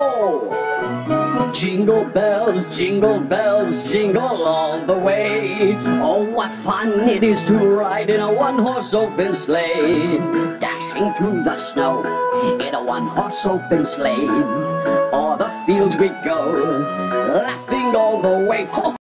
Jingle bells, jingle all the way. Oh, what fun it is to ride in a one-horse open sleigh. Dashing through the snow in a one-horse open sleigh. O'er the fields we go, laughing all the way.